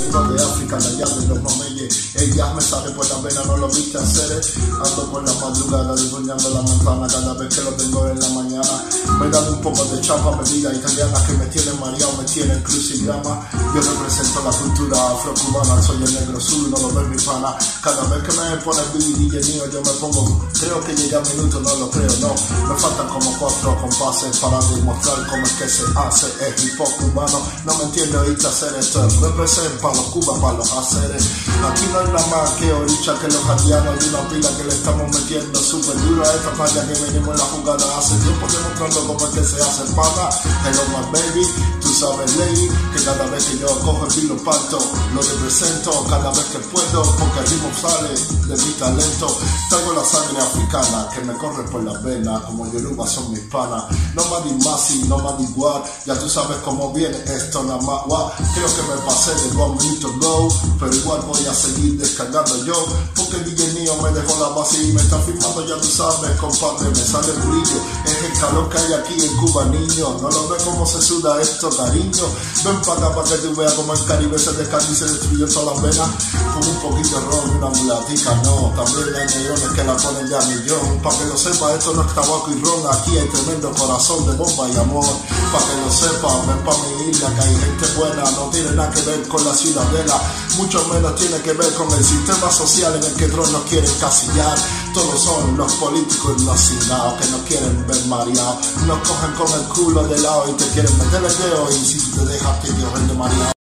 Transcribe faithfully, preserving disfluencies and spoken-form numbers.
de África, la llave de los mameyes. Ella me sale por la vena, no lo viste hacer. Ando por la madrugada desgoñando la manzana cada vez que lo tengo en la mañana. Me dan un poco de chapa, bebida italiana que me tienen mareado, me tienen crucigrama. Yo represento la cultura afro-cubana, soy el negro sur, no lo ves mi pana. Cada vez que me pone Billy D J mío yo me pongo, creo que llega minuto, no lo creo, no. Me faltan como cuatro compases para demostrar cómo es que se hace el hip hop cubano. No me entiende oírte hacer esto, represento para los cubas, para los haceres. Aquí no hay nada más que oricha que los haitianos y una pila que le estamos metiendo súper duro a esta playa que venimos en la jugada hace tiempo demostrando cómo es que se hace pana. Hello my baby, tú sabes lady, que cada vez que yo cojo el vino parto, lo represento cada vez que puedo, porque el ritmo sale de mi talento. Traigo la sangre africana que me corre por las venas, como Yoruba son mis panas. No más di más y no más di igual, ya tú sabes cómo viene esto nada más. Wow. Creo que me pasé de one minute ago, pero igual voy a seguir descargando yo, porque el D J mío me dejó la base y me está filmando, ya tú sabes, compadre, me sale el brillo. Es el calor que hay aquí en Cuba, niño. No lo ves como se suda esto, cariño. Ven para acá para que tú veas como el Caribe se descarga y se destruye todas las venas. Con un poquito de ron y una mulatica, no. También hay negrones que la ponen ya a millón. Para que lo sepa, esto no es tabaco y ron. Aquí hay tremendo corazón de bomba y amor. Para que lo sepa, ven pa' mi isla que hay gente buena. No tiene nada que ver con la ciudadela, mucho menos tiene que ver con el sistema social en el que Trump nos quiere encasillar. Todos son los políticos y los cingados que nos quieren ver mareados. Nos cogen con el culo de lado y te quieren meter el dedo, y si te dejas que yo rende mareado.